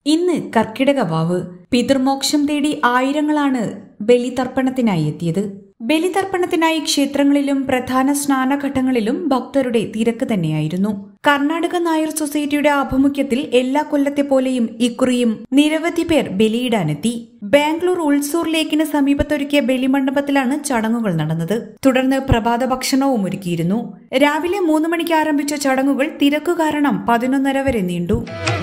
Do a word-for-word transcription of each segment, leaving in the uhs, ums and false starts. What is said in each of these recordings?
ഇന്ന് കർക്കിടക വാവ്. പിതൃമോക്ഷം തേടി ആയിരങ്ങളാണ് ബലിതർപ്പണത്തിനായി എത്തിയത്. ബലിതർപ്പണത്തിനായി ക്ഷേത്രങ്ങളിലും പ്രധാന സ്നാനഘട്ടങ്ങളിലും ഭക്തരുടെ തിരക്ക് തന്നെയായിരുന്നു. കർണാടക നായർ സൊസൈറ്റിയുടെ ആഭിമുഖ്യത്തിൽ എല്ലാ കൊല്ലത്തെ പോലെയും ഇക്കുറിയും നിരവധി പേർ ബലിയിടാനെത്തി. ബാംഗ്ലൂർ ഉൾസൂർ ലേക്കിന് സമീപത്തൊരുക്കിയ ബലിമണ്ഡപത്തിലാണ് ചടങ്ങുകൾ നടന്നത്. തുടർന്ന് പ്രഭാത ഭക്ഷണവും ഒരുക്കിയിരുന്നു. രാവിലെ മൂന്ന് മണിക്ക് ആരംഭിച്ച ചടങ്ങുകൾ തിരക്കു കാരണം പതിനൊന്നര വരെ നീണ്ടു.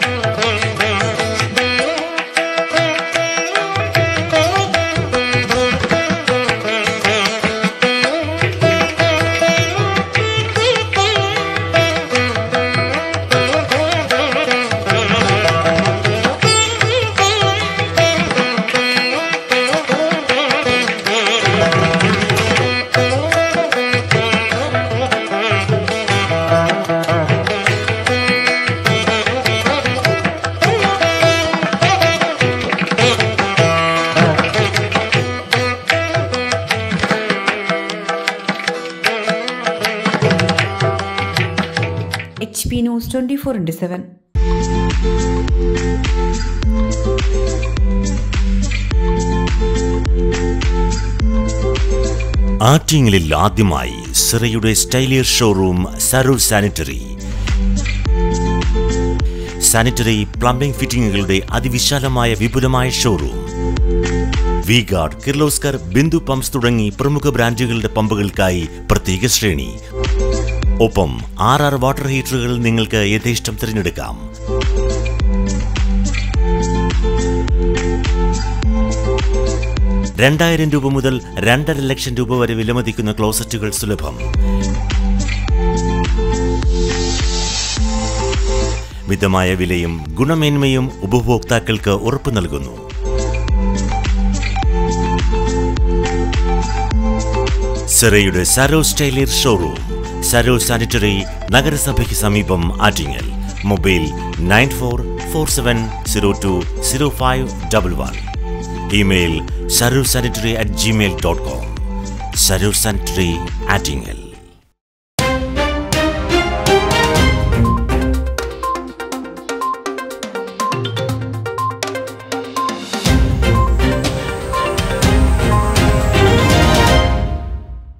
H P News twenty-four into seven. ആറ്റിങ്ങലിൽ ആദ്യമായി സിറയുടെ സ്റ്റൈലിയർ ഷോറൂം സരൂർ സാനിറ്ററി. സാനിറ്ററി പ്ലംബിംഗ് ഫിറ്റിംഗുകളുടെ അതിവിശാലമായ വിപുലമായ showroom. V guard, Kirloskar, Bindu pumps തുടങ്ങി പ്രമുഖ ബ്രാൻഡുകളുടെ പമ്പുകൾക്കായി പ്രത്യേക ശ്രേണി. ഒപ്പം ആർ ആർ വാട്ടർ ഹീറ്ററുകൾ നിങ്ങൾക്ക് യഥേഷ്ടം തിരഞ്ഞെടുക്കാം. രണ്ടായിരം രൂപ മുതൽ രണ്ടര ലക്ഷം രൂപ വരെ വിലമതിക്കുന്ന ക്ലോസറ്റുകൾ സുലഭം. മിതമായ വിലയും ഗുണമേന്മയും ഉപഭോക്താക്കൾക്ക് ഉറപ്പു നൽകുന്നു. സിറയുടെ സരോ സ്റ്റൈലിയർ ഷോറൂം, സരോ സാനിറ്ററി, നഗരസഭയ്ക്ക് സമീപം, Attingal. Mobile nine four four seven zero two zero five double one. Email Saro sanitary at Gmail dot com. Saro sanitary, Attingal.